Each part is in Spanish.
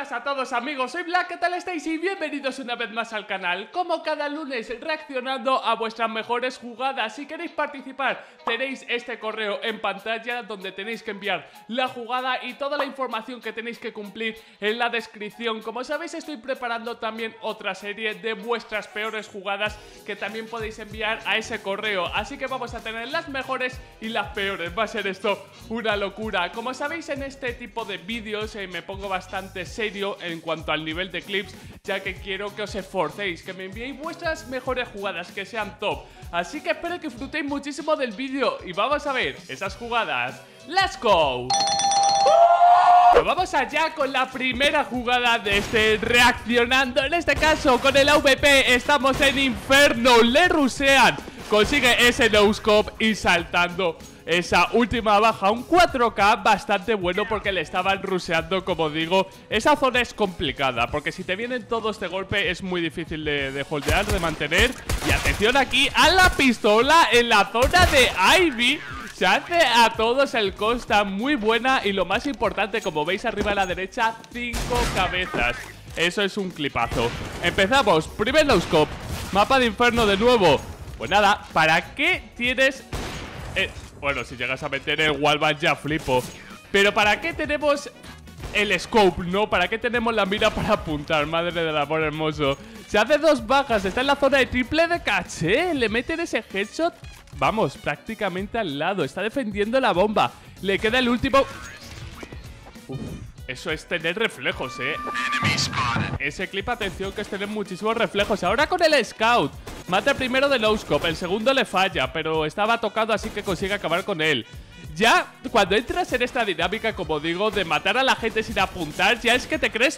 buenas a todos amigos, soy Black, ¿qué tal estáis? Y bienvenidos una vez más al canal. Como cada lunes, reaccionando a vuestras mejores jugadas. Si queréis participar, tenéis este correo en pantalla donde tenéis que enviar la jugada y toda la información que tenéis que cumplir en la descripción. Como sabéis, estoy preparando también otra serie de vuestras peores jugadas que también podéis enviar a ese correo. Así que vamos a tener las mejores y las peores. Va a ser esto una locura. Como sabéis, en este tipo de vídeos me pongo bastante serio en cuanto al nivel de clips, ya que quiero que os esforcéis, que me enviéis vuestras mejores jugadas, que sean top. Así que espero que disfrutéis muchísimo del vídeo y vamos a ver esas jugadas. ¡Let's go! Pues vamos allá con la primera jugada de este reaccionando. En este caso con el AVP estamos en Inferno. Le rusean, consigue ese no-scope y saltando esa última baja, un 4K bastante bueno porque le estaban ruseando, como digo. Esa zona es complicada porque si te vienen todos de golpe es muy difícil de holdear, de mantener. Y atención aquí a la pistola en la zona de Ivy. Se hace a todos el costa muy buena y lo más importante, como veis arriba a la derecha, 5 cabezas. Eso es un clipazo. Empezamos, primer no-scope, mapa de Inferno de nuevo. Pues nada, ¿para qué tienes...? Bueno, si llegas a meter el wallbang ya flipo. Pero ¿para qué tenemos el scope, no? ¿Para qué tenemos la mira para apuntar? Madre del amor hermoso. Se hace 2 bajas, está en la zona de triple de caché. Le meten ese headshot, vamos, prácticamente al lado. Está defendiendo la bomba. Le queda el último. Uf, eso es tener reflejos, Ese clip, atención, que es tener muchísimos reflejos. Ahora con el scout. Mata el primero de no-scope, el segundo le falla, pero estaba tocado, así que consigue acabar con él. Ya, cuando entras en esta dinámica, como digo, de matar a la gente sin apuntar, ya es que te crees...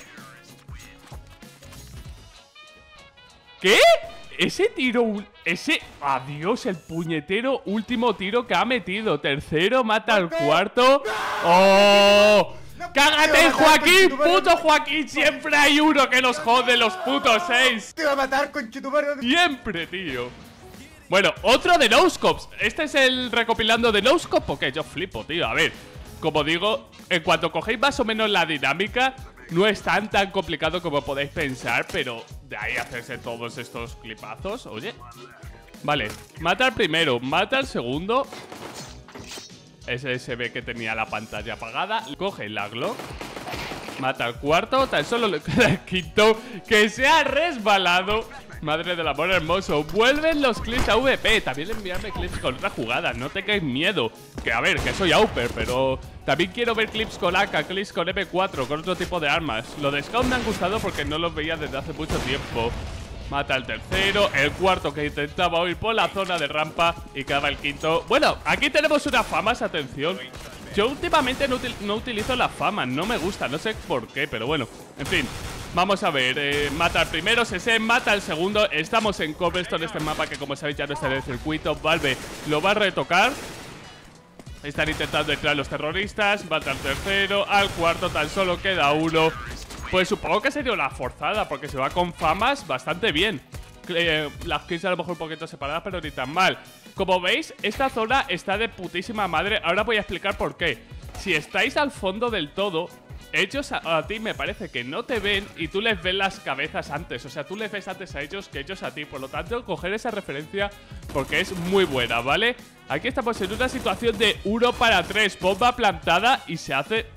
¿Qué? Ese tiro... Adiós, el puñetero último tiro que ha metido. Tercero, mata al cuarto. ¡Oh! ¡Cágate, Joaquín! ¡Puto Joaquín! Siempre hay uno que nos jode, los putos 6. Te va a matar, conchetumare. Siempre, tío. Bueno, otro de no-scopes. ¿Este es el recopilando de no-scope o qué? Yo flipo, tío. A ver, como digo, en cuanto cogéis más o menos la dinámica, no es tan complicado como podéis pensar, pero de ahí hacerse todos estos clipazos. Oye, vale, mata al primero, mata al segundo. Ese se ve que tenía la pantalla apagada. Coge la Glock, mata al cuarto. Tan solo le queda el quinto, que se ha resbalado. Madre del amor hermoso. Vuelven los clips a VP. También enviarme clips con otra jugada. No tengáis miedo. Que a ver, que soy Auper, pero también quiero ver clips con AK, clips con M4, con otro tipo de armas. Lo de Scout me han gustado porque no los veía desde hace mucho tiempo. Mata al tercero, el cuarto que intentaba huir por la zona de rampa y acaba el quinto. Bueno, aquí tenemos unas famas, atención. Yo últimamente no utilizo las famas, no me gusta, no sé por qué, pero bueno, en fin. Vamos a ver, mata al primero, CC, mata al segundo. Estamos en Cobblestone, este mapa que como sabéis ya no está en el circuito. Valve lo va a retocar. Están intentando entrar los terroristas. Mata al tercero, al cuarto tan solo queda uno. Pues supongo que sería una forzada, porque se va con famas bastante bien. Las kills a lo mejor un poquito separadas, pero ni tan mal. Como veis, esta zona está de putísima madre. Ahora voy a explicar por qué. Si estáis al fondo del todo, ellos a ti me parece que no te ven y tú les ves las cabezas antes. O sea, tú les ves antes a ellos que ellos a ti. Por lo tanto, coger esa referencia porque es muy buena, ¿vale? Aquí estamos en una situación de 1 para 3. Bomba plantada y se hace...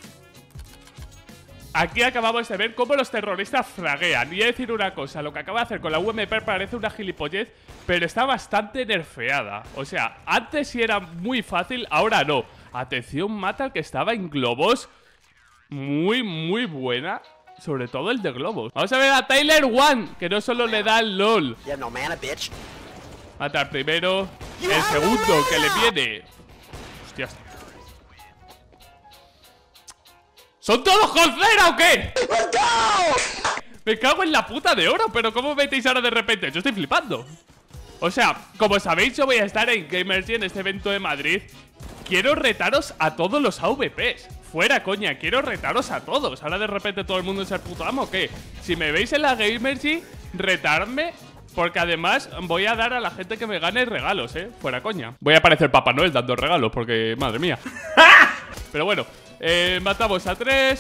Aquí acabamos de ver cómo los terroristas fraguean. Y voy a decir una cosa, lo que acaba de hacer con la UMP parece una gilipollez, pero está bastante nerfeada. O sea, antes sí era muy fácil, ahora no. Atención, mata al que estaba en globos. Muy, muy buena. Sobre todo el de globos. Vamos a ver a Tyler One, que no solo le da el LOL. Mata al primero. El segundo que le viene. Hostias. ¿Son todos con cera o qué? Me cago en la puta de oro. Pero ¿cómo metéis ahora de repente? Yo estoy flipando. O sea, como sabéis, yo voy a estar en Gamergy, en este evento de Madrid. Quiero retaros a todos los AVPs. Fuera coña, quiero retaros a todos. Ahora de repente todo el mundo es el puto amo, ¿o qué? Si me veis en la Gamergy, retarme, porque además voy a dar a la gente que me gane regalos, fuera coña. Voy a parecer Papá Noel dando regalos, porque madre mía. Pero bueno, matamos a 3.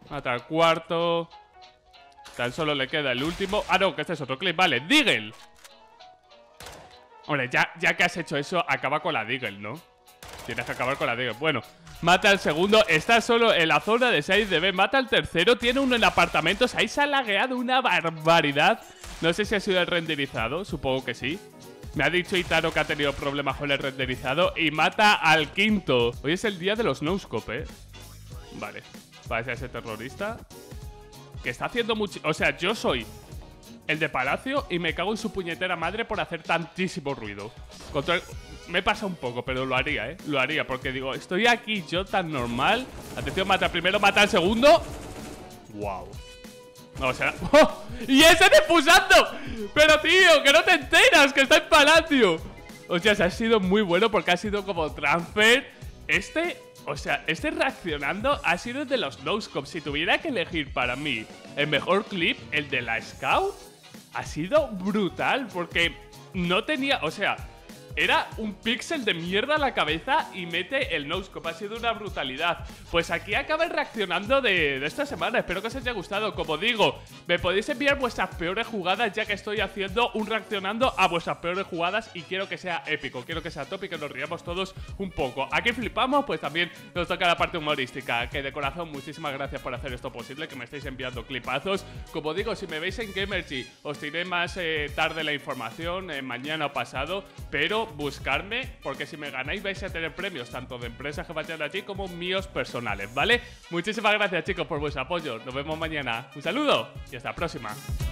Mata al cuarto. Tan solo le queda el último. Ah, no, que este es otro clip. Vale, Deagle. Hombre, ya que has hecho eso, acaba con la Deagle, ¿no? Tienes que acabar con la Deagle. Bueno, mata al segundo. Está solo en la zona de 6DB. Mata al tercero. Tiene uno en apartamentos. Ahí se ha lagueado una barbaridad. No sé si ha sido el renderizado. Supongo que sí. Me ha dicho Itaro que ha tenido problemas con el renderizado. Y mata al quinto. Hoy es el día de los no-scope, ¿eh? Vale. Parece ese terrorista que está haciendo mucho... O sea, yo soy el de Palacio y me cago en su puñetera madre por hacer tantísimo ruido. Me pasa un poco, pero lo haría, ¿eh? Lo haría, porque digo, estoy aquí yo tan normal. Atención, mata al primero, mata al segundo. ¡Wow! No, o sea... ¡Oh! ¡Y ese defusando! Pero tío, que no te enteras, que está en Palacio. O sea, se ha sido muy bueno porque ha sido como transfer. O sea, este reaccionando ha sido de los no-scopes. Si tuviera que elegir para mí el mejor clip, el de la Scout, ha sido brutal porque no tenía... O sea, era un píxel de mierda a la cabeza y mete el no-scope. Ha sido una brutalidad. Pues aquí acaba el reaccionando de esta semana. Espero que os haya gustado. Como digo, me podéis enviar vuestras peores jugadas, ya que estoy haciendo un reaccionando a vuestras peores jugadas y quiero que sea épico, quiero que sea top y que nos riamos todos un poco. Aquí flipamos, pues también nos toca la parte humorística. Que de corazón, muchísimas gracias por hacer esto posible, que me estáis enviando clipazos. Como digo, si me veis en Gamergy, os diré más tarde la información, mañana o pasado, pero buscarme, porque si me ganáis vais a tener premios tanto de empresas que vayan allí como míos personales, ¿vale? Muchísimas gracias, chicos, por vuestro apoyo. Nos vemos mañana. Un saludo y hasta la próxima.